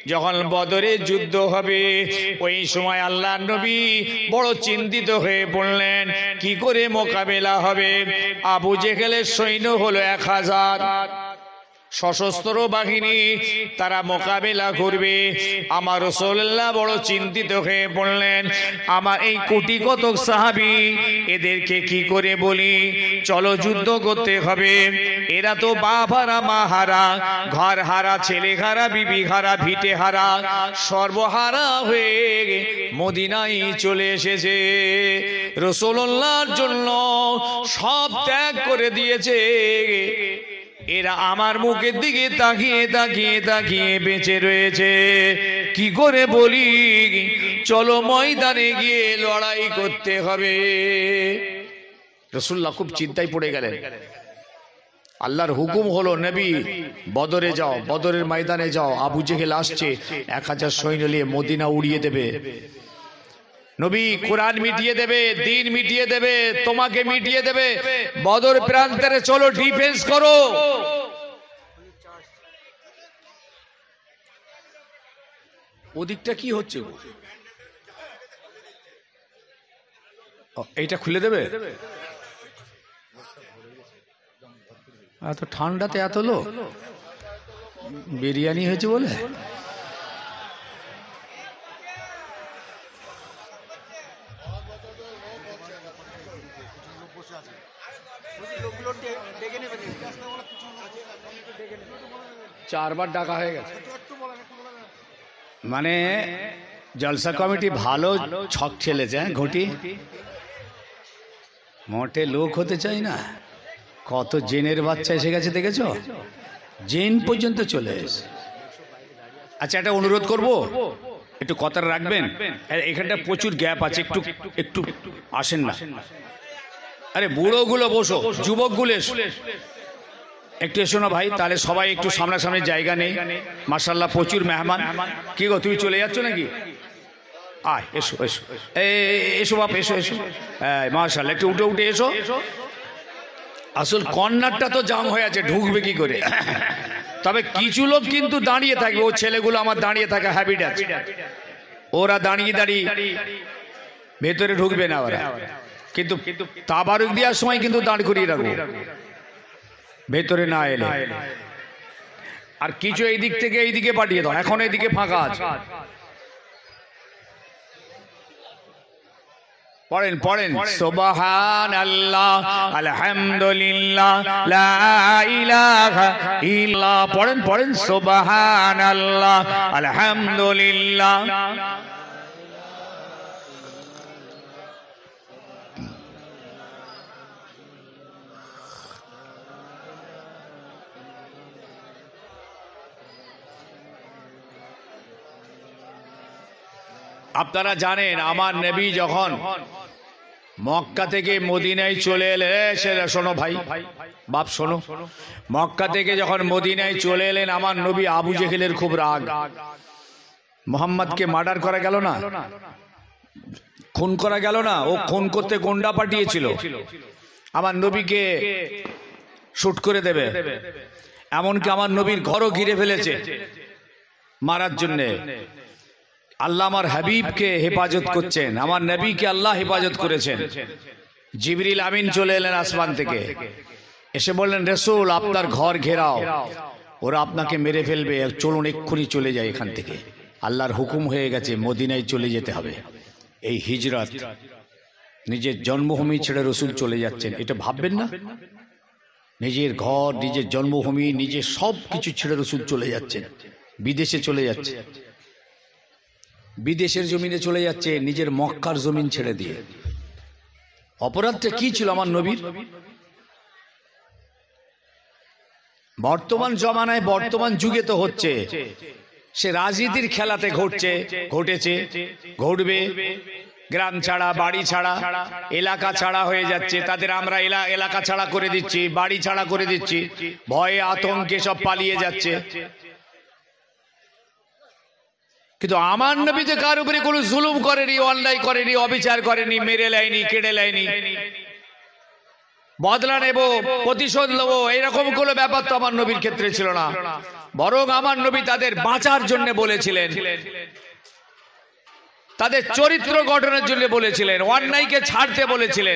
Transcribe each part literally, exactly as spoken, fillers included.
যখন বদরে যুদ্ধ হবে ওই সময় আল্লাহর নবী বড় চিন্তিত হয়ে পড়লেন, কি করে মোকাবেলা হবে। আবু জেহেলের সৈন্য হলো এক হাজার সশস্ত্র বাহিনী, তারা মোকাবেলা করবে। আমার রাসূলুল্লাহ বড় চিন্তিত হয়ে পড়লেন, আমার এই কোটি কতক সাহাবী এদেরকে কি করে বলি, চলো যুদ্ধ করতে হবে। এরা তো বাপ হারা, মা হারা, ঘর হারা, ছেলে হারা, বিবি হারা, ভিটে হারা, সর্বহারা হয়ে মদিনায় চলে এসেছে। রাসূলুল্লাহর জন্য সব ত্যাগ করে দিয়েছে। এরা আমার মুখের দিকে তাকিয়ে তাকিয়ে তাকিয়ে বেঁচে রয়েছে। কি করে বলি, চলো ময়দানে গিয়ে লড়াই করতে হবে। রাসূলুল্লাহ খুব চিন্তায় পড়ে গেলেন। আল্লাহর হুকুম হলো, নবী বদরে যাও, বদরের ময়দানে যাও। আবু জেহেল আসছে, এক হাজার সৈন্য নিয়ে মদিনা উড়িয়ে দেবে। নবী কোরআন মিটিয়ে দেবে, দিন মিটিয়ে দেবে, তোমাকে মিটিয়ে দেবে। বদর প্রান্তরে চলো ডিফেন্স করো। ওদিকটা কি হচ্ছে? এইটা খুলে দেবে। এত ঠান্ডাতে এত লোক, বিরিয়ানি হয়েছে বলে। চারবার ডাকা হয়ে গেছে। মানে জলসা কমিটি ভালো ছক খেলেছে। ঘটি মোটে লোক হতে চাই না। কত জেনের বাচ্চা এসে গেছে দেখেছো, জেন পর্যন্ত চলে এসে। আচ্ছা, একটা অনুরোধ করব, একটু কথা রাখবেন। এখানটা প্রচুর গ্যাপ আছে, একটু একটু আসেন না। আরে বুড়োগুলো বসো, যুবকগুলো এসো, একটু এসো না ভাই, তাহলে সবাই একটু সামনাসামনি জায়গা নেই। মাশাআল্লাহ প্রচুর মেহমান। কি গো, তুমি চলে যাচ্ছ নাকি? আয় এসো এসো, এসো বাপ, এসো এসো। হ্যাঁ মাশাআল্লাহ, একটু উঠে উঠে এসো। আসল কর্নারটা তো জাম হয়ে আছে, ঢুকবে কি করে? তবে কিছু লোক কিন্তু দাঁড়িয়ে থাকবে। ও ছেলেগুলো আমার দাঁড়িয়ে থাকা হ্যাবিট আছে, ওরা দাঁড়িয়ে দাঁড়িয়ে ভেতরে ঢুকবে না ওরা। কিন্তু তাবারুক দেওয়ার সময় কিন্তু দাঁড় করিয়ে রাখবো ভেতরে না এলে। আর কিছু এই দিক থেকে এই দিকে পাঠিয়ে দাও, এখন এইদিকে ফাঁকা আছে। পড়েন পড়েন, সুবহানাল্লাহ আলহামদুলিল্লাহ লা ইলাহা ইল্লাল্লাহ। পড়েন পড়েন, সুবহানাল্লাহ আলহামদুলিল্লাহ। আপনারা জানেন, আমার নবী যখন মক্কা থেকে মদিনায় চলে এলেন, সেটা শোনো ভাই, বাপ শোনো, মক্কা থেকে যখন মদিনায় চলে এলেন, আমার নবী আবু জেহেলের খুব রাগ। মোহাম্মদকে মার্ডার করা গেল না, খুন করা গেল না, ও খুন করতে গুন্ডা পাঠিয়েছিল আমার নবীকে শুট করে দেবে। এমনকি আমার নবীর ঘরও ঘিরে ফেলেছে মারার জন্যে। আল্লাহ আমার হাবিবকে হেফাজত করছেন, আমার নবীকে আল্লাহ হেফাজত করেছেন। জিবরিল আমিন চলে এলেন আসমান থেকে, এসে বললেন, রাসূল আপনার ঘর ঘেরাও, ওরা আপনাকে মেরে ফেলবে, চলুন এক্ষুনি চলে যায় এখান থেকে। আল্লাহর হুকুম হয়ে গেছে, মদিনায় চলে যেতে হবে। এই হিজরত, নিজের জন্মভূমি ছেড়ে রাসূল চলে যাচ্ছেন, এটা ভাববেন না? নিজের ঘর, নিজের জন্মভূমি, নিজের সব কিছু ছেড়ে রাসূল চলে যাচ্ছেন, বিদেশে চলে যাচ্ছে, বিদেশের জমিনে চলে যাচ্ছে, নিজের মক্কার জমিন ছেড়ে দিয়ে। অপরাধটা কি ছিল আমার নবীর? বর্তমান জমানায়, বর্তমান যুগে তো হচ্ছে, সে রাজনীতির খেলাতে ঘটছে, ঘটেছে, ঘটবে। গ্রাম ছাড়া, বাড়ি ছাড়া, এলাকা ছাড়া হয়ে যাচ্ছে তাদের। আমরা এলাকা ছাড়া করে দিচ্ছি, বাড়ি ছাড়া করে দিচ্ছি, ভয়ে আতঙ্কে সব পালিয়ে যাচ্ছে। কিন্তু আমার নবী যে কার উপরে কোনো জুলুম করেনি, অন্যায় করেনি, অবিচার করেনি, মেরে লাইনি, কেড়ে লাইনি। বদলা নেব, প্রতিশোধ নেব, এইরকম কোনো ব্যাপার তো আমার নবীর ক্ষেত্রে ছিল না। বরং আমার নবী তাদের বাঁচার জন্য বলেছিলেন, তাদের চরিত্র গঠনের জন্য বলেছিলেন, অন্যায়কে ছাড়তে বলেছিলেন।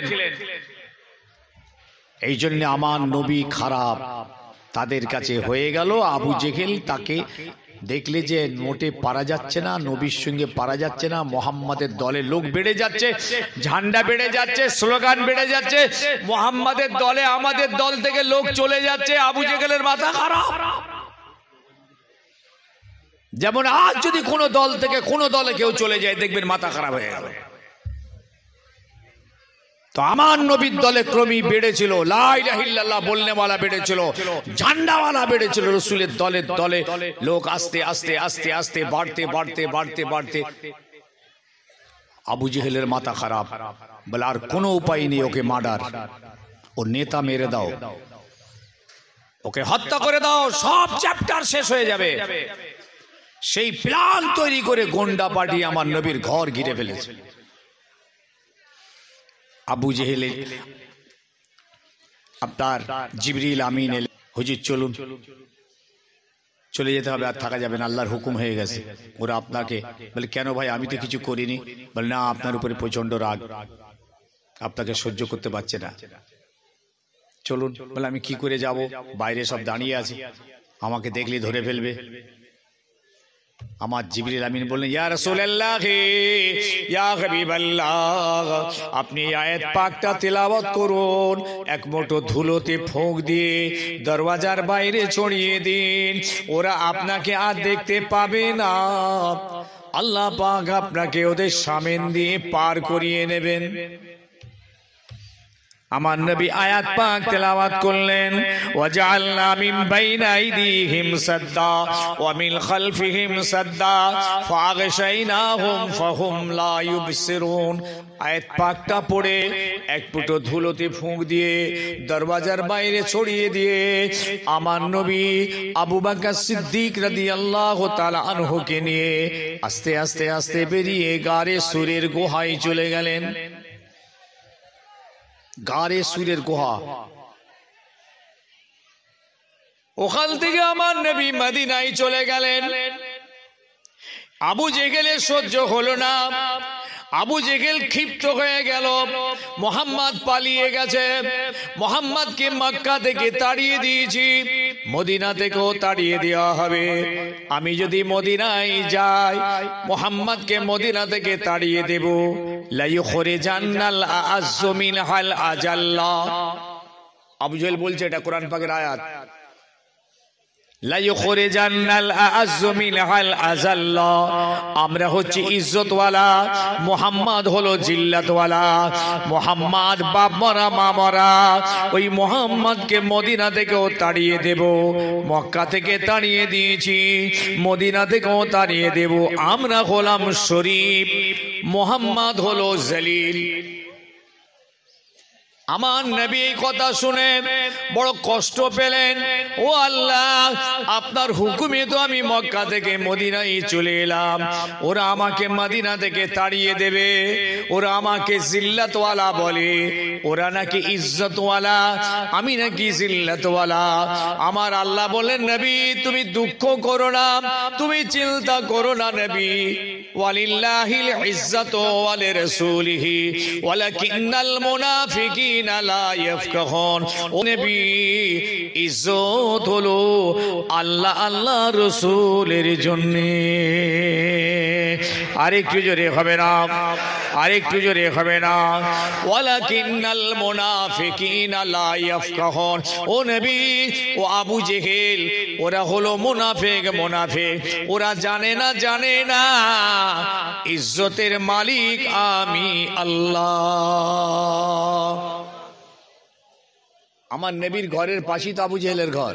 এই জন্য আমার নবী খারাপ তাদের কাছে হয়ে গেল। আবু জেহেল তাকে দেখলে যে মোটে পারা যাচ্ছে না, নবীর সঙ্গে পারা যাচ্ছে না, মোহাম্মদের দলে লোক বেড়ে যাচ্ছে, ঝান্ডা বেড়ে যাচ্ছে, স্লোগান বেড়ে যাচ্ছে, মোহাম্মদের দলে আমাদের দল থেকে লোক চলে যাচ্ছে, আবু জেহেলের মাথা খারাপ। যেমন আজ যদি কোনো দল থেকে কোনো দলে কেউ চলে যায় দেখবেন মাথা খারাপ হয়ে গেল। তো আমার নবীর দলে ক্রমেই বেড়েছিল, লা ইলাহা ইল্লাল্লাহ বলনেওয়ালা বেড়েছিল, ঝান্ডাওয়ালা বেড়েছিল, রসুলের দলে দলে লোক আস্তে আস্তে আস্তে আস্তে বাড়তে বাড়তে বাড়তে বাড়তে আবু জেহেলের মাথা খারাপ। বলে আর কোনো উপায় নেই, ওকে মার্ডার, ও নেতা মেরে দাও, ওকে হত্যা করে দাও, সব চ্যাপ্টার শেষ হয়ে যাবে। সেই প্ল্যান তৈরি করে গোন্ডা পার্টি আমার নবীর ঘর ঘিরে ফেলেছে। আবু জেহেল আপনার জিবরিল আমিন এলেন, হুজুর চলুন, চলে যেতে হবে, আর থাকা যাবে না, আল্লাহর হুকুম হয়ে গেছে। ওরা আপনাকে বলে কেন ভাই, আমি তো কিছু করিনি। বলে না, আপনার উপরে প্রচন্ড রাগ, আপনাকে সহ্য করতে পারছে না, চলুন। বলে আমি কি করে যাব, বাইরে সব দাঁড়িয়ে আছে, আমাকে দেখলে ধরে ফেলবে। আমার জিবরিল আমিন বললেন, ইয়া রাসূলুল্লাহ, ইয়া হাবিবাল্লাহ, আপনি আয়াত পাকটা তেলাওয়াত করুন, এক মুঠো ধুলোতে ফোঁক দিয়ে দরওয়াজার বাইরে ছড়িয়ে দিন, ওরা আপনাকে আর দেখতে পাবে না, আল্লাহ পাক আপনাকে ওদের সামনে দিয়ে পার করিয়ে নেবেন। আমার নবী আয়াত পাক তেলাওয়াত করলেন, ওয়াজআলনা মিন বাইনা আইদিহিম সাদ্দা ওয়া মিন খালফিহিম সাদ্দা ফাগশাইনাহুম ফাহুম লা ইউবসিরুন। আয়াত পাকটা পড়ে এক ফুটো ধুলোতে ফুঁক দিয়ে দরওয়াজার বাইরে ছড়িয়ে দিয়ে আমার নবী আবু বকর সিদ্দিক রাদিয়াল্লাহু তাআলা আনহুকে নিয়ে আস্তে আস্তে আস্তে বেরিয়ে গারে সুরের গুহায় চলে গেলেন। গারে সুরের গুহা, ওখান থেকে আমার নবী মদিনায় চলে গেলেন। আবু জেহেলের সহ্য হলো না, আবু জেহেল ক্ষিপ্ত হয়ে গেল, মোহাম্মদ পালিয়ে গেছে, মোহাম্মদকে মক্কা থেকে তাড়িয়ে দিয়েছি, মদিনা থেকেও তাড়িয়ে দেওয়া হবে, আমি যদি মদিনায় যাই মোহাম্মদকে মদিনা থেকে তাড়িয়ে দেব। লা ইউখরিজান্নাল আ'আজ্জু মিনহাল আজাল্লা। আবু জেহেল বলছে, এটা কোরআন পাকের আয়াত, লা ইউখরিজান্নাল আ'আজ্জু মিনহাল আজাল্লা। আমরা হচ্ছে ইজ্জতওয়ালা, মুহাম্মদ হলো জিল্লাতওয়ালা। মুহাম্মদ বাপ মরা মা মরা, ওই মুহাম্মদকে মদিনা থেকেও তাড়িয়ে দেব, মক্কা থেকে তাড়িয়ে দিয়েছি, মদিনা থেকেও তাড়িয়ে দেব। আমরা হলাম শরীফ, মুহাম্মদ হলো জলিল। আমার নবী এই কথা শুনে বড় কষ্ট পেলেন। ও আল্লাহ, আপনার হুকুমে তো আমি মক্কা থেকে মদিনায় চলে এলাম, ওরা আমাকে মদিনা থেকে তাড়িয়ে দেবে, ওরা আমাকে জিল্লাতওয়ালা বলে, ওরা নাকি ইজ্জতওয়ালা, আমি নাকি জিল্লাতওয়ালা। আমার আল্লাহ বলেন, নবী তুমি দুঃখ করো না, তুমি চিন্তা করো না নবী, ওয়ালিল্লাহিল ইজ্জাতু ওয়া লিরাসূলিহি ওয়ালাকিন্নাল মুনাফিকিনা লা ইয়াফকাহুন। ও নবী, ইজ্জত হলো আল্লাহ আল্লাহ রাসূলের জন্য। আরেকটু জোরে হবে না, আরেকটু জোরে হবে না, ওয়ালাকিন্নাল মুনাফিকিনা লা ইয়াফকাহুন। ও নবী, ও আবু জেহেল, ওরা হলো মুনাফিক, মুনাফিক, ওরা জানে না, জানে না ইজ্জতের মালিক আমি আল্লাহ। আমার নবীর ঘরের পাশেই তো আবু জেহেলের ঘর।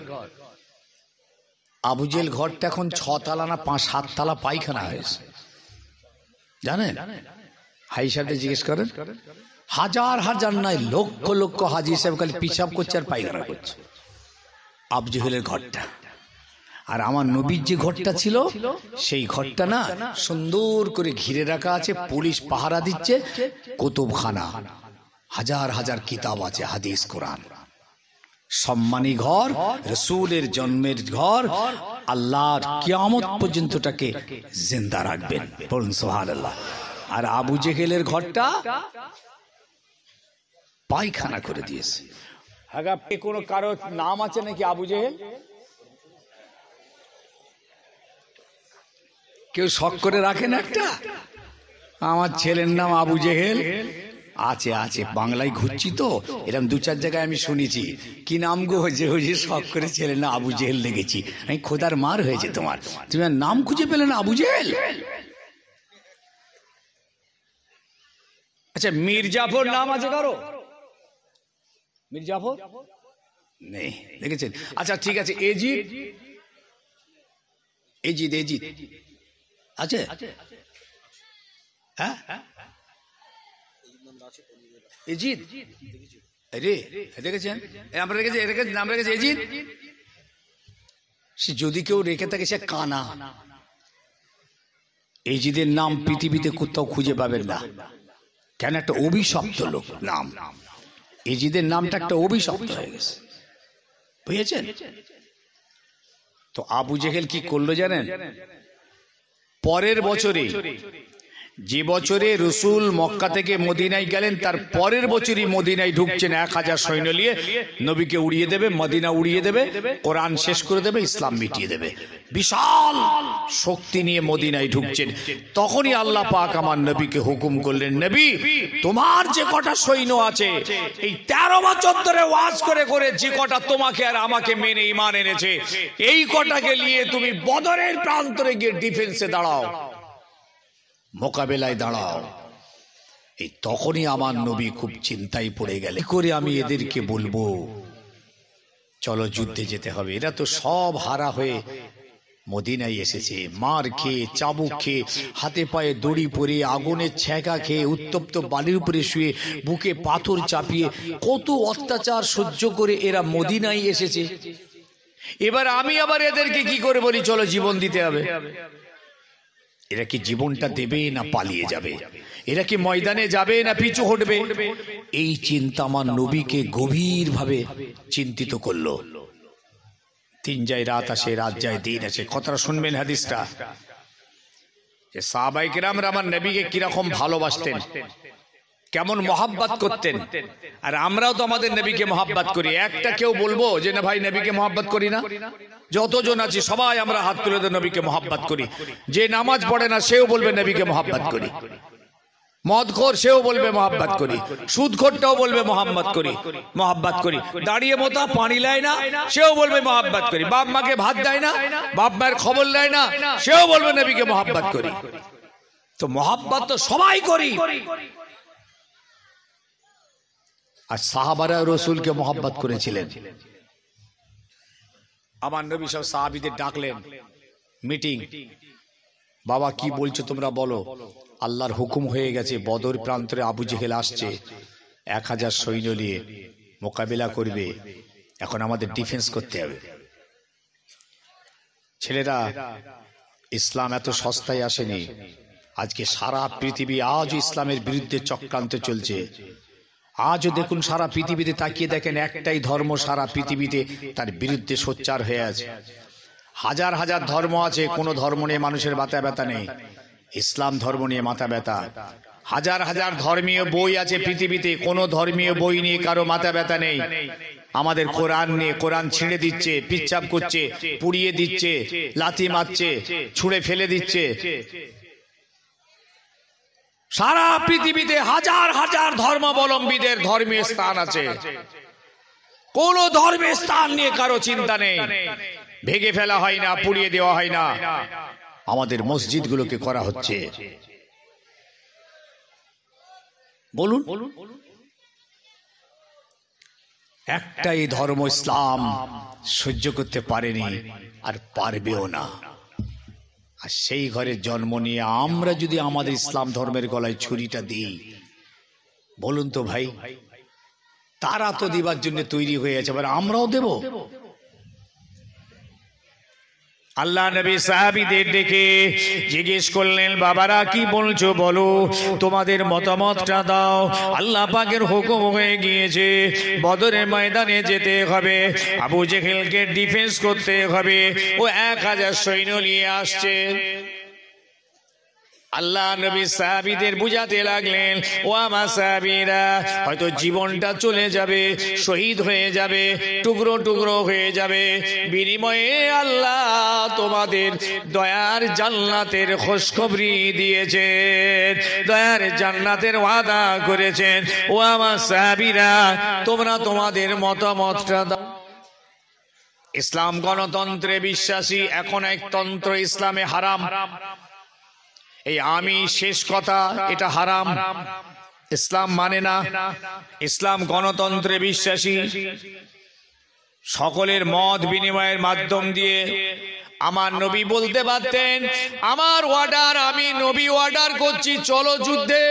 আবু জেহেল ঘরটা এখন ছতলা না পাঁচ সাত তলা পায়খানা হয়েছে, জানেন? হাই সাহেবকে জিজ্ঞেস করেন, হাজার হাজার নয় লক্ষ লক্ষ হাজি সাহেব খালি পিশাব করছে আর পায়খানা করছে আবু জেহেলের ঘরটা। আর আমার নবীর যে ঘরটা ছিল সেই ঘরটা না সুন্দর করে ঘিরে রাখা আছে, পুলিশ পাহারা দিচ্ছে, কুতুবখানা, হাজার হাজার কিতাব আছে, হাদিস কোরআন। সম্মানী ঘর, রসুলের জন্মের ঘর, আল্লাহর কিয়ামত পর্যন্তটাকে জিন্দা রাখবেন, বলুন সুবহানাল্লাহ। আর আবু জেহেলের ঘরটা পায়খানা করে দিয়েছে। হ্যাঁ, কোনো কারো নাম আছে নাকি আবু জেহেল? কেউ শখ করে রাখেন একটা, আমার ছেলের নাম আবু জেহেল? আছে আছে, বাংলায় ঘুরছি তো, এরকম দু চার জায়গায় আমি শুনেছি। কি নাম গো? যে যে শখ করে ছেলের নাম আবু জেহেল দেখেছি আমি। খোদার মার হয়েছে তোমার, তুমি আর নাম খুঁজে পেলে না, আবু জেহেল। আচ্ছা, মীর জাফর নাম আছে কারো? মীর জাফর নেই, দেখেছেন? আচ্ছা ঠিক আছে, এজিদ, এজিদ এজিদ আছে? হ্যাঁ, এজিদ রে দেখেছেন? আমরা রেখেছি, নাম রেখেছি এজিদ। সে যদি কেউ রেখে থাকে সে কানা। এজিদের নাম পৃথিবীতে কোথাও খুঁজে পাবেন না। কেন? একটা অভিশপ্ত লোক নাম। এজিদের নামটা একটা অভিশপ্ত হয়ে গেছে, বুঝেছেন তো? আবু জেহেল কি করলো জানেন? পরের বছরে, যে বছরে রসুল মক্কা থেকে মদিনায় গেলেন, তার পরের বছরই মদিনায় ঢুকছেন এক হাজার সৈন্য নিয়ে। নবীকে উড়িয়ে দেবে, মদিনা উড়িয়ে দেবে, কোরআন শেষ করে দেবে, ইসলাম মিটিয়ে দেবে। বিশাল শক্তি নিয়ে মদিনায় ঢুকছেন। তখনই আল্লাহ পাক আমার নবীকে হুকুম করলেন, নবী তোমার যে কটা সৈন্য আছে, এই তেরো বছর ধরে ওয়াজ করে করে যে কটা তোমাকে আর আমাকে মেনে ঈমান এনেছে, এই কটাকে নিয়ে তুমি বদরের প্রান্তরে গিয়ে ডিফেন্সে দাঁড়াও, মোকাবেলায় দাঁড়াও। এই তখনই আমার নবী খুব চিন্তায় পড়ে গেল, কি করে আমি এদেরকে বলবো চলো যুদ্ধে যেতে হবে? এরা তো সব হারা হয়ে মদিনায় এসেছে, মার খেয়ে, চাবুক খেয়ে, হাতে পায়ে দড়ি পরে, আগুনের ছ্যাঁকা খেয়ে, উত্তপ্ত বালির উপরে শুয়ে, বুকে পাথর চাপিয়ে, কত অত্যাচার সহ্য করে এরা মদিনায় এসেছে। এবার আমি আবার এদেরকে কি করে বলি চলো জীবন দিতে হবে? এরা কি জীবনটা দেবে না পালিয়ে যাবে? এরা কি ময়দানে যাবে না পিছু হটবে? এই চিন্তা আমার নবীকে গভীর ভাবে চিন্তিত করলো। দিন যায় রাত আসে, রাত যায় দিন আসে। কথাটা শুনবেন হাদিসটা, যে সাহাবায়ে কেরামরা আমার নবীকে কিরকম ভালোবাসতেন, কেমন মহাব্বত করতেন। আর আমরাও তো আমাদের নবীকে মহাব্বত করি। একটা কেউ বলবো যে না ভাই নবীকে মহাব্বত করি না? যতজন আছি সবাই আমরা হাত তুলে দিয়ে নবীকে মহাব্বত করি। যে নামাজ পড়ে না সেও বলবে নবীকে মহাব্বত করি, মদখোর সেও বলবে মহাব্বত করি, সুদখোরটাও বলবে মহাব্বত করি, মহাব্বত করি। দাঁড়িয়ে মোতা পানি লায় না সেও বলবে মহাব্বত করি। বাপ মাকে ভাত দেয় না, বাপ মায়ের খবর নেয় না, সেও বলবে নবীকে মহাব্বত করি। তো মহাব্বত তো সবাই করি। আর সাহাবারা রসুলকে মহাব্বত করেছিলেন। আমার নবী সব সাহাবীদের ডাকলেন, মিটিং। বাবা কি বলছো তোমরা বলো। আল্লাহর হুকুম হয়ে গেছে, বদর প্রান্তরে আবু জেহেল আসছে, এক হাজার সৈন্য নিয়ে মোকাবিলা করবে। এখন আমাদের ডিফেন্স করতে হবে। ছেলেরা, ইসলাম এত সস্তায় আসেনি। আজকে সারা পৃথিবী আজ ইসলামের বিরুদ্ধে চক্রান্ত চলছে। আজও দেখুন সারা পৃথিবীতে তাকিয়ে দেখেন, একটাই ধর্ম সারা পৃথিবীতে তার বিরুদ্ধে সোচ্চার হয়ে আছে। হাজার হাজার ধর্ম আছে, কোন ধর্ম নিয়ে মানুষের মাথা ব্যথা নেই। ইসলাম ধর্ম নিয়ে মাথা ব্যথা। হাজার হাজার ধর্মীয় বই আছে পৃথিবীতে, কোন ধর্মীয় বই নিয়ে কারো মাথা ব্যথা নেই। আমাদের কোরআন নিয়ে, কোরআন ছিঁড়ে দিচ্ছে, পিচ্ছাপ করছে, পুড়িয়ে দিচ্ছে, লাথি মারছে, ছুঁড়ে ফেলে দিচ্ছে। সারা পৃথিবীতে হাজার হাজার ধর্মাবলম্বীদের ধর্মীয় স্থান আছে, কোন ধর্মের স্থান নিয়ে কারো চিন্তা নেই। ভেঙে ফেলা হয় না, পুড়িয়ে দেওয়া হয় না। আমাদের মসজিদগুলোকে করা হচ্ছে। বলুন, একটাই ধর্ম ইসলাম সহ্য করতে পারেনি আর পারবেও না। আর সেই ঘরে জন্ম নিয়ে আমরা যদি আমাদের ইসলাম ধর্মের গলায় ছুরিটা দিই, বলুন তো ভাই, তারা তো দিবার জন্য তৈরি হয়ে আছে, এবার আমরাও দেব? আল্লাহ নবী সাহাবীদের ডেকে জিজ্ঞেস করলেন, বাবারা কি বলছো বলো, তোমাদের মতামতটা দাও। আল্লাহ পাকের হুকুম হয়ে গিয়েছে, বদরের ময়দানে যেতে হবে, আবু জেহেলকে ডিফেন্স করতে হবে। ও এক হাজার সৈন্য নিয়ে আসছে। আল্লাহ নবী সাহাবীদের বুঝাতে লাগলেন, ও আমার সাহাবীরা, হয়তো জীবনটা চলে যাবে, শহীদ হয়ে যাবে, টুকরো টুকরো হয়ে যাবে, বিনিময়ে আল্লাহ তোমাদের দয়ার জান্নাতের খুশখবরি দিয়েছেন, দয়ার জান্নাতের ওয়াদা করেছেন। ও আমার সাহাবীরা, তোমরা তোমাদের মতামতটা দাও। ইসলাম গণতন্ত্রে বিশ্বাসী, এখন এক তন্ত্র ইসলামে হারাম। এই আমি শেষ কথা, এটা হারাম, ইসলাম মানে না। ইসলাম গণতন্ত্রে বিশ্বাসী, সকলের মত বিনিময়ের মাধ্যম দিয়ে। আমার নবী বলতে পারতেন, আমার অর্ডার, আমি নবী অর্ডার করছি, চলো যুদ্ধে।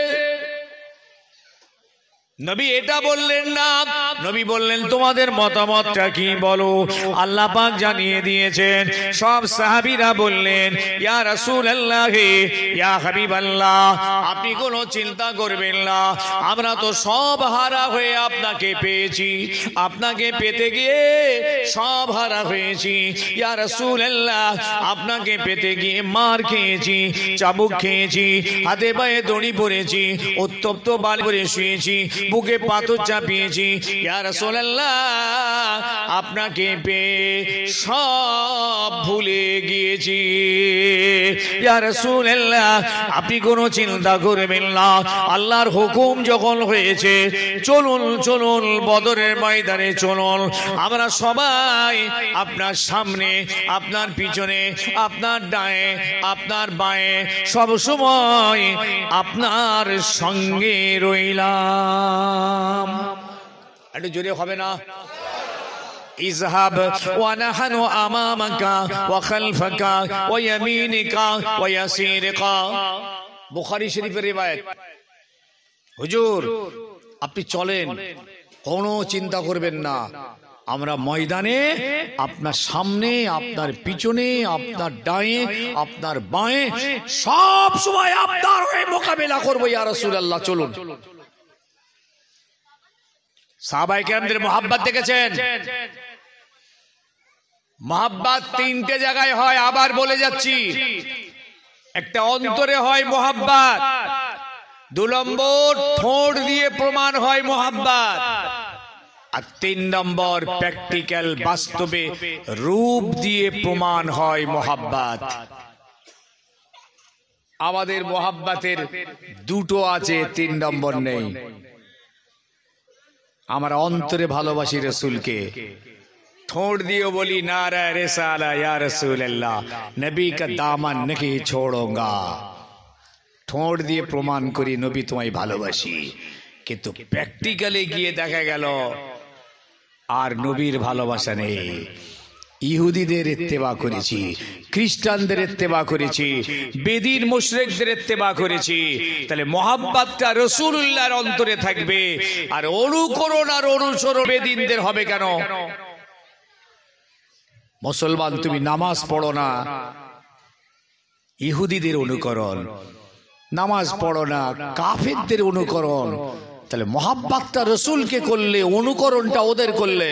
নবী এটা বললেন না, নবী বললেন তোমাদের মতামতটা কি বলো। আল্লাহ পাক জানিয়ে দিয়েছেন। সব সাহাবীরা বললেন, ইয়া রাসূলুল্লাহ, ইয়া হাবিবাল্লাহ, আপনি কোনো চিন্তা করবেন না, আমরা তো সব হারা হয়ে আপনাকে পেয়েছি, আপনাকে পেতে গিয়ে সব হারা হয়েছি। ইয়া রাসূলুল্লাহ, আপনাকে পেতে গিয়ে মার খেয়েছি, চাবুক খেয়েছি, হাতে পায়ে দড়ি পড়েছি, উত্তপ্ত বাল করে শুয়েছি, বুকে পাথর চাপিয়েছি। ইয়া রাসূলুল্লাহ, আপনাকে পেয়ে সব ভুলে গিয়েছি। ইয়া রাসূলুল্লাহ, আপনি কোনো চিন্তা করবেন না, আল্লাহর হুকুম যখন হয়েছে, চলুন চলুন বদরের ময়দানে চলুন। আমরা সবাই আপনার সামনে, আপনার পিছনে, আপনার ডায়ে, আপনার বাঁয়ে, সব সময় আপনার সঙ্গে রইলাম। একটু জোরে হবে না? ইযহাব ওয়া নাহনু আমামাকা ওয়া খালফাকা ওয়া ইয়ামিনিকা ওয়া ইয়াসিরিকা। বুখারী শরীফের রিওয়ায়াত। হুজুর, আপনি চলেন, কোনো চিন্তা করবেন না, আমরা ময়দানে আপনার সামনে, আপনার পিছনে, আপনার ডায়ে, আপনার বাঁয়ে, সব সময় আপনার হয়ে মোকাবেলা করবো। ইয়া রাসূলুল্লাহ, চলুন। সাহাবায়ে কেরামদের মহব্বত দেখেছেন? মহব্বত তিনটে জায়গায় হয়, আবার বলে যাচ্ছি। একটা অন্তরে হয় মহব্বত, দু নম্বর ঠোঁট দিয়ে প্রমাণ হয় মহব্বত, আর তিন নম্বর প্র্যাকটিক্যাল বাস্তবে রূপ দিয়ে প্রমাণ হয় মহব্বত। আমাদের মহব্বতের দুটো আছে, তিন নম্বর নেই। আমরা অন্তরে ভালোবাসি রাসূলকে, ঠোঁট দিয়ে বলি নারা রিসালা ইয়া রাসূলুল্লাহ, নবী কা দামন नहीं छोड़ूंगा। ঠোঁট দিয়ে প্রমাণ করি নবী তোমায় ভালোবাসি, কিন্তু প্র্যাকটিক্যালি গিয়ে দেখা গেল আর নবীর ভালোবাসা নেই। ইহুদিদের ইত্তেবা করেছি, খ্রিস্টানদের ইত্তেবা করেছি, বেদিন মুশরিকদের ইত্তেবা করেছি। তাহলে মহব্বতটা রাসূলুল্লাহর অন্তরে থাকবে, আর অনুকরণ আর অনুসরণ বেদিনদের হবে কেন? মুসলমান, তুমি নামাজ পড়ো না, ইহুদিদের অনুকরণ। নামাজ পড়ো না, কাফেরদের অনুকরণ। তাহলে মহব্বতটা রাসূলকে করলে, অনুকরণটা ওদের করলে।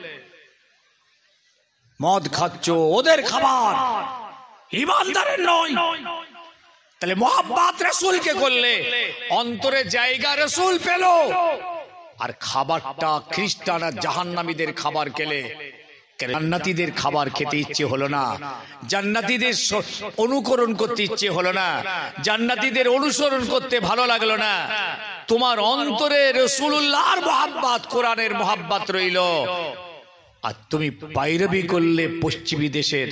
মদ খাচ্ছ, ওদের খাবার, ইমানদারের নয়। তাহলে মহব্বত রাসূলকে করলে, অন্তরে জায়গা রাসূল পেল। আর খাবারটা খ্রিস্টান আর জাহান্নামীদের খাবার খেলে জান্নাতীদের খাবার খেতে ইচ্ছে হলো না, জান্নাতীদের অনুকরণ করতে ইচ্ছে হলো না, জান্নাতীদের অনুসরণ করতে ভালো লাগলো না। তোমার অন্তরে রাসূলুল্লাহর মহব্বত, কোরআনের মহব্বত রইল, আর তুমি পায়রবি করলে পশ্চিমী দেশের।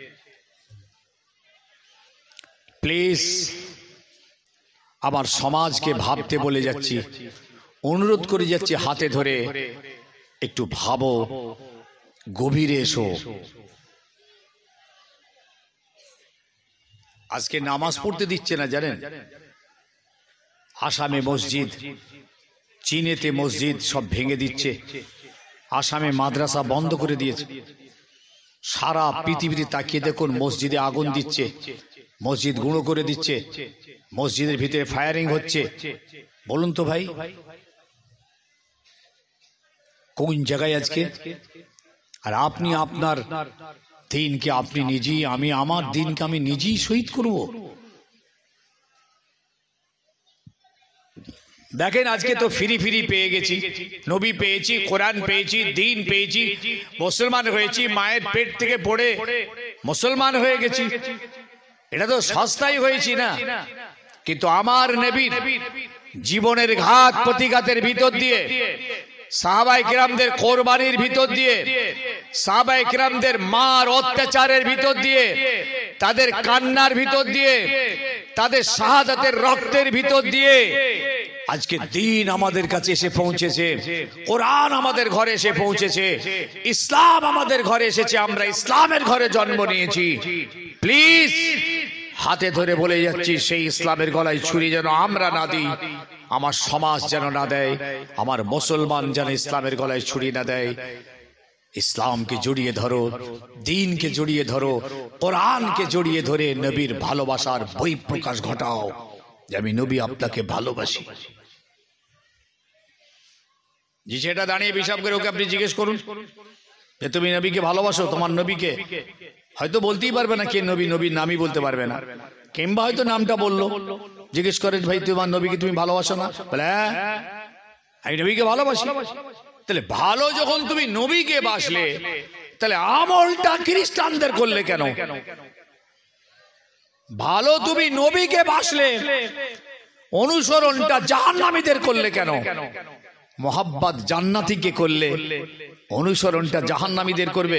প্লিজ, আমার সমাজকে ভাবতে বলে যাচ্ছি, অনুরোধ করে যাচ্ছি, হাতে ধরে একটু ভাবো, গভীরে এসো। আজকে নামাজ পড়তে দিচ্ছে না, জানেন? আসামে মসজিদ, চীনেতে মসজিদ সব ভেঙে দিচ্ছে, আসামে মাদ্রাসা বন্ধ করে দিয়েছে। সারা পৃথিবীতে তাকিয়ে দেখুন, মসজিদে আগুন দিচ্ছে, মসজিদ গুঁড়ো করে দিচ্ছে, মসজিদের ভিতরে ফায়ারিং হচ্ছে। বলুন তো ভাই, কোন জায়গায় আজকে? আর আপনি আপনার দিনকে আপনি নিজেই, আমি আমার দিনকে আমি নিজেই শহীদ করব। দেখেন আজকে তো ফিরি ফিরি পেয়ে গেছি, নবী পেয়েছি, কোরআন পেয়েছি, দিন পেয়েছি, মুসলমান হয়েছি, মায়ের পেট থেকে পড়ে মুসলমান হয়ে গেছি। এটা তো সস্তাই হয়েছি না? কিন্তু আমার নবীর জীবনের ঘাত প্রতিঘাতের ভিতর দিয়ে, সাহাবায়ে কিরামদের কোরবানির ভিতর দিয়ে, সাহাবায়ে কিরামদের মার অত্যাচারের ভিতর দিয়ে, তাদের কান্নার ভিতর দিয়ে, তাদের শাহাদাতের রক্তের ভিতর দিয়ে আজকে দিন আমাদের কাছে এসে পৌঁছেছে, কোরআন আমাদের ঘরে এসে পৌঁছেছে, ইসলাম আমাদের ঘরে এসেছে, আমরা ইসলামের ঘরে জন্ম নিয়েছি। প্লিজ হাতে ধরে বলে যাচ্ছি, সেই ইসলামের গলায় ছুরি যেন আমরা না দিই, আমার সমাজ যেন না দেয়, আমার মুসলমান যেন ইসলামের গলায় ছুরি না দেয়। ইসলামকে জড়িয়ে ধরো, দিনকে জড়িয়ে ধরো, কোরআনকে জড়িয়ে ধরে নবীর ভালোবাসার বই প্রকাশ ঘটাও যে আমি নবী আপনাকে ভালোবাসি। জি, সেটা দাঁড়িয়ে হিসাব করে ওকে আপনি জিজ্ঞেস করুন যে তুমি নবীকে ভালোবাসো? তোমার নবীকে হয়তো বলতেই পারবে না কে নবী, নবীর নামই বলতে পারবে না, কিংবা হয়তো নামটা বললো। জিজ্ঞেস করে ভাই তোমার নবীকে তুমি ভালোবাসো না? বলে হ্যাঁ আমি নবীকে ভালোবাসি। তাহলে ভালো যখন তুমি নবীকে বাসলে, তাহলে আমলটা খ্রিস্টানদের করলে কেন? ভালো তুমি নবীকে বাসলে, অনুসরণটা জাহান্নামীদের করলে কেন? মোহাব্বত জান্নাতীকে করলে, অনুসরণটা জাহান্নামীদের করবে?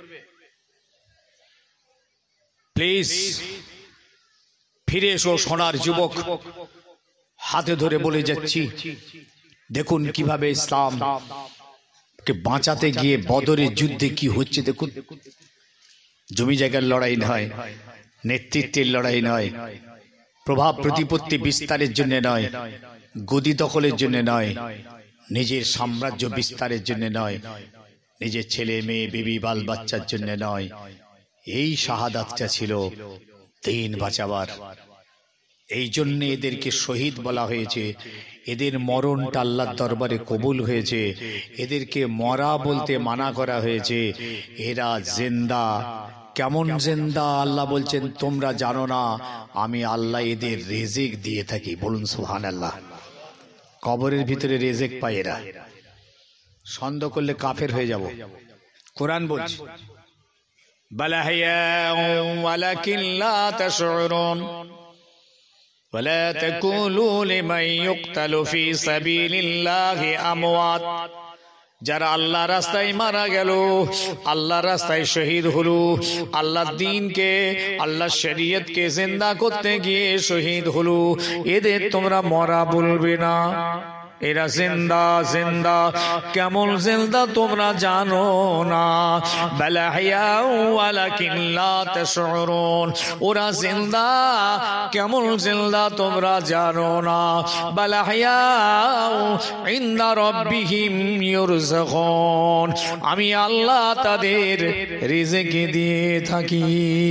প্লিজ ফিরে এসো সোনার যুবক, হাতে ধরে বলে যাচ্ছি, দেখুন কিভাবে ইসলাম কে বাঁচাতে গিয়ে বদরের যুদ্ধে কি হচ্ছে। দেখুন, জমি জায়গার লড়াই নয়, নেতৃত্বের লড়াই নয়, প্রভাব প্রতিপত্তি বিস্তারের জন্য নয়, গদি দখলের জন্য নয়, নিজের সাম্রাজ্য বিস্তারের জন্য নয়, নিজের ছেলে মেয়ে বিবি বাল বাচ্চার জন্য নয়। এই শাহাদাতটা ছিল দিন বাঁচাবার। এই জন্য এদেরকে শহীদ বলা হয়েছে। এদের মরণটা আল্লাহর দরবারে কবুল হয়েছে। এদেরকে মরা বলতে মানা করা হয়েছে। এরা জিন্দা। কেমন জিন্দা? আল্লাহ বলছেন তোমরা জানো না, আমি আল্লাহ এদের রেজেক দিয়ে থাকি। বলুন সুবহানাল্লাহ। কবরের ভিতরে রেজেক পায় এরা। সন্দেহ করলে কাফের হয়ে যাব। কোরআন বলছে বালা হিয়া ওয়ালাকিন লা তাশউরুন ওয়ালা তাকুলু লিমান ইউকতালু ফি সাবিলিল্লাহি আমওয়াত। যারা আল্লাহ রাস্তায় মারা গেল, আল্লাহ রাস্তায় শহীদ হলো, আল্লাহর দ্বীনকে, আল্লাহর শরীয়তকে জিন্দা করতে গিয়ে শহীদ হলো, এদের তোমরা মরা বলবে না। এরা জিন্দা। জিন্দা কেমন জিন্দা তোমরা জানো না। বালা হিয়া ওয়ালাকিন লা তাশউরুন। ওরা জিন্দা, কেমন জিন্দা তোমরা জানো না। বালা হিয়া ইনদা রাব্বিহিম ইউরযাকুন। আমি আল্লাহ তাদের রিজিক দিয়ে থাকি।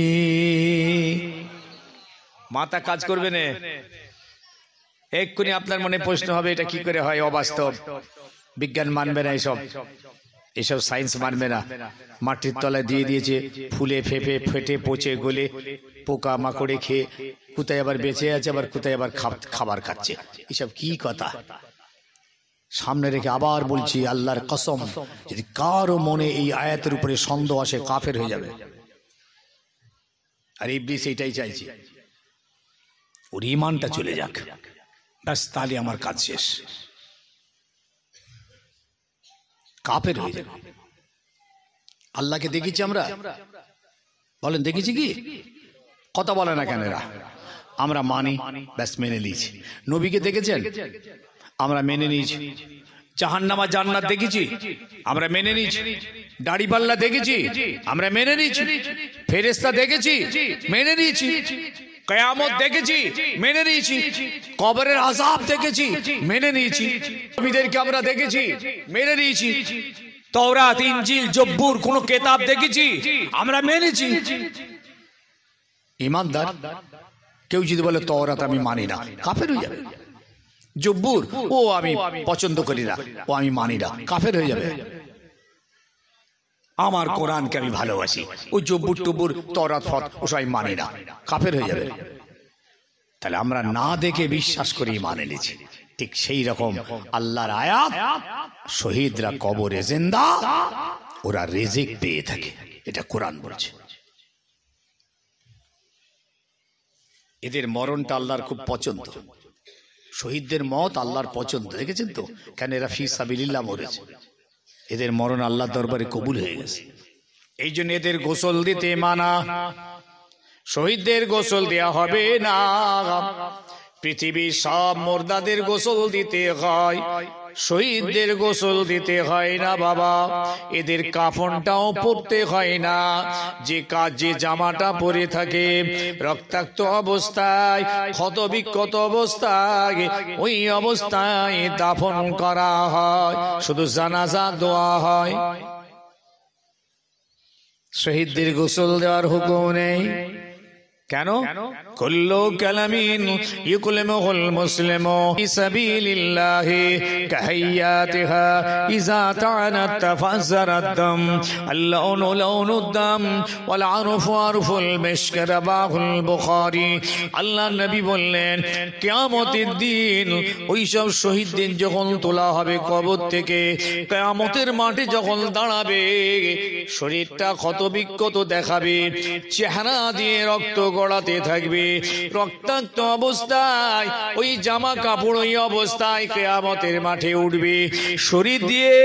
মাথা কাজ করবে না। এক্ষুনি আপনার মনে প্রশ্ন হবে এটা কি করে হয়? অবাস্তব, বিজ্ঞান মানবে না, এসব এসব সায়েন্স মানবে না। মাটির তলায় দিয়ে দিয়েছে, ফুলে ফেপে ফেটে পচে গলে পোকা মাকড়ে খেয়ে কোথায় আবার বেঁচে আছে, আবার কোথায় আবার খাবার খাচ্ছে। এসব কি কথা? সামনে রেখে আবার বলছি আল্লাহর কসম, যদি কারো মনে এই আয়াতের উপরে সন্দেহ আসে, কাফের হয়ে যাবে। আর ইবলিস এইটাই চাইছে, ওর ঈমানটা চলে যাক, ব্যাস, তাহলে আমার কাজ শেষ। কাফের হয়ে যাবে। আল্লাহকে দেখেছি আমরা? বলেন দেখেছি কি? কথা বলে না কেন এরা? আমরা মানি, ব্যাস মেনে নিয়েছি। নবীকে দেখেছেন? আমরা মেনে নিয়েছি। জাহান্নামা জান্নাত দেখেছি, আমরা মেনে নিয়েছি। দাড়ি পাল্লা দেখেছি, আমরা মেনে নিয়েছি। ফেরেশতা দেখেছি, মেনে নিয়েছি। কিয়ামত দেখেছি, মেনে নিয়েছি। কবরের আযাব দেখেছি, মেনে নিয়েছি। নবীদেরকে আমরা দেখেছি, মেনে নিয়েছি। তওরাত, ইনজিল, জব্বুর কোন কিতাব দেখেছি আমরা মেনেছি। ইমানদার কেউ যদি বলে তওরাত আমি মানি না, কাফের হয়ে যাবে। জব্বুর ও আমি পছন্দ করি না, ও আমি মানি না, কাফের হয়ে যাবে। আমার কোরআনকে আমি ভালোবাসি, ওই জব্বুর টব্বুর তওরাত ফত ওসব আমি মানি না, কাফের হয়ে যাবে। তাহলে আমরা না দেখে বিশ্বাস করে ইমান এনেছি। ঠিক সেই রকম আল্লাহর আয়াত, শহীদরা কবরে জিন্দা, ওরা রিজিক পেয়ে থাকে, এটা কোরআন বলছে। এদের মরণটা আল্লাহর খুব পছন্দ, শহীদদের মত আল্লাহর পছন্দ, দেখেছেন তো? কেন এরা ফি সাবিলিল্লাহ মরেছে, এদের মরণ আল্লাহর দরবারে কবুল হয়ে গেছে। এই জন্য এদের গোসল দিতে মানা, শহীদদের গোসল দেয়া হবে না। পৃথিবীর সব মুর্দাদের গোসল দিতে হয়, শহীদদের গোসল দিতে হয় না বাবা। এদের কাফনটাও পরতে হয় না। যে কাজ যে জামাটা পরে থাকে রক্তাক্ত অবস্থায়, ক্ষত বিক্ষত অবস্থায়, ওই অবস্থায় দাফন করা হয়, শুধু জানাজা দোয়া হয়। শহীদদের গোসল দেওয়ার হুকুম নেই। কেন? কুল্লু কালামিন ইউকলিমুল মুসলিমু ফি সাবিলিল্লাহি কাহাইয়াতিহা ইযা তা'ানাত তাফাজ্জারাদ দাম আল্লাউনু লাউনুদ দাম ওয়াল আরফু আরফুল মিশক রাবাহুল বুখারী। আল্লাহ নবী বললেন কিয়ামতের দিন ওই সব শহীদদের যখন তোলা হবে কবর থেকে, কিয়ামতের মাঠে যখন দাঁড়াবে, শরীরটা ক্ষতবিক্ষত দেখাবে, চেহারা দিয়ে রক্ত গড়াতে থাকবে, রক্তাক্ত অবস্থায় ওই জামা কাপড় ওই অবস্থায় কিয়ামতের মাঠে উঠবে, শরীর দিয়ে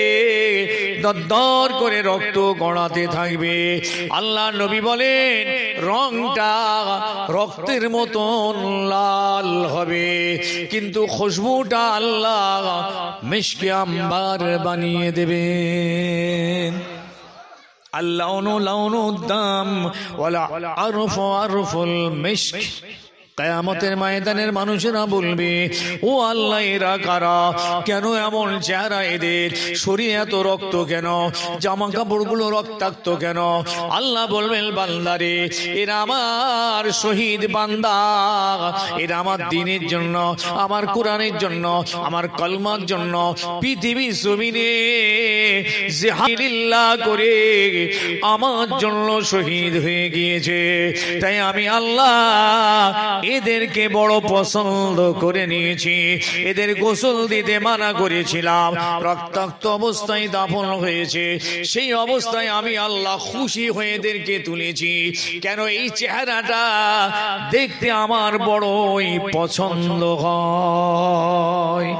দরদর করে রক্ত গড়াতে থাকবে। আল্লাহ নবী বলেন রংটা রক্তের মতন লাল হবে, কিন্তু খুশবুটা আল্লাহ মিশকে আম্বার বানিয়ে দেবেন। আল্লাউনু লাউনুদ্দাম ওয়ালা আরফু আরফুল মিশক। কিয়ামতের ময়দানের মানুষেরা বলবে ও আল্লাহ এরা কারা, কেন এমন চেহারা এদের, শরীরে এত রক্ত কেন, জামা কাপড়গুলো রক্তাক্ত কেন? আল্লাহ বলবেন বান্দারে এরা আমার শহীদ বান্দা, এরা আমার দ্বীনের জন্য, আমার কোরআনের জন্য, আমার কলমার জন্য পৃথিবীর জমিনে জিহাদিল্লাহ করে আমার জন্য শহীদ হয়ে গিয়েছে। তাই আমি আল্লাহ এদেরকে বড় পছন্দ করে নিয়েছি। এদের গোসল দিতে মানা করেছিলাম, রক্তাক্ত অবস্থায় দাফন হয়েছে, সেই অবস্থায় আমি আল্লাহ খুশি হয়ে এদেরকে তুলেছি। কেন? এই চেহারাটা দেখতে আমার বড়ই পছন্দ হয়।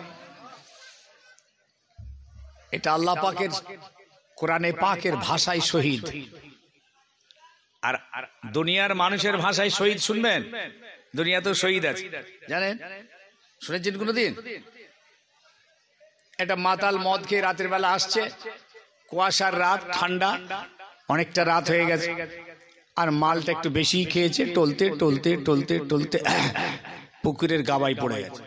এটা আল্লাহ পাকের কোরআনে পাকের ভাষায় শহীদ। আর দুনিয়ার মানুষের ভাষায় শহীদ শুনবেন? দুনিয়া তো শহীদ আছে, জানেন? শুনেছেন কোনদিন? একটা মাতাল মদ খেয়ে রাতের বেলা আসছে, কুয়াশার রাত, ঠান্ডা, অনেকটা রাত হয়ে গেছে, আর মালটা একটু বেশি খেয়েছে, টলতে টলতে টলতে টলতে পুকুরের গাবায় পড়ে গেছে।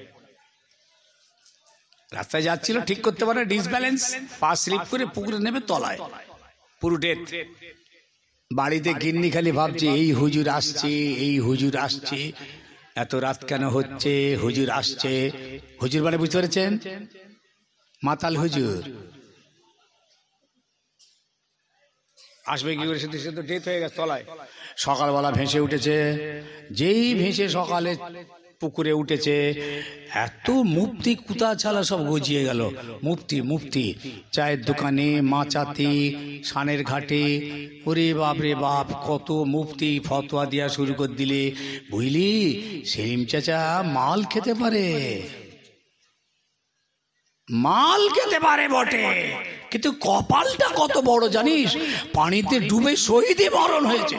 রাস্তায় যাচ্ছিল, ঠিক করতে পারে ডিসব্যালেন্স, পা স্লিপ করে পুকুরে নেমে তলায়, পুরো ডেথ। বাড়িতে গিন্নি খালি ভাবছে এই হুজুর আসছে, এই হুজুর আসছে, এত রাত কেন হচ্ছে, হুজুর আসছে। হুজুর মানে বুঝতে পেরেছেন? মাতাল হুজুর আসবে কি করে? সে তো ডেথ হয়ে গেছে তলায়। সকালবেলা ভেসে উঠেছে, যেই ভেসে সকালে পুকুরে উঠেছে, এত মুফতি কুতা ছালা সব গজিয়ে গেল। মুফতি মুফতি চায়ের দোকানে, মাচাতে, সানের ঘাটে, ওরে বাপ রে বাপ, কত মুফতি ফতোয়া দেওয়া শুরু করে দিলে। বুঝলি সেলিম চাচা মাল খেতে পারে, মাল খেতে পারে বটে, কিন্তু কপালটা কত বড় জানিস, পানিতে ডুবে শহীদই মরণ হয়েছে।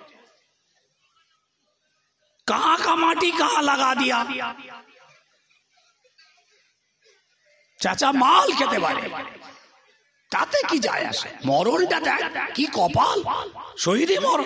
कहां का माटी कहां लगा दिया। চাচা মাল খেতে পারে, তাতে কি যায় আসে, মরণটা দেখ কি কপাল, শহীদই মরণ।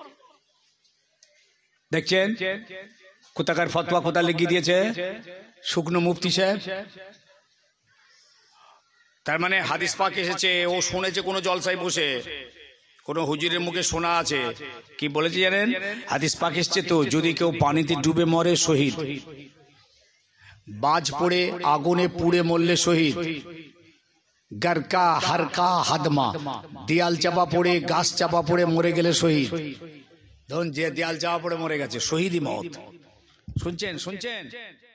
দেখছেন কোথাকার ফতোয়া কোথা লিখিয়ে দিয়েছে শুকনো মুফতি সাহেব। তার মানে হাদিস পাক এসেছে, ও শুনেছে কোনো জলসায় বসে, কোন হুজুরের মুখে শোনা আছে। কি বলেছে জানেন? হাদিস পাক এসেছে তো, যদি কেউ পানিতে ডুবে মরে শহীদ, বাজ পড়ে আগুনে পুড়ে মরলে শহীদ, গারকা হারকা হাদমা, দেয়াল চাপা পড়ে গাছ চাপা পড়ে মরে গেলে শহীদ। ধরুন যে দেয়াল চাপা পড়ে মরে গেছে, শহীদই মত। শুনছেন শুনছেন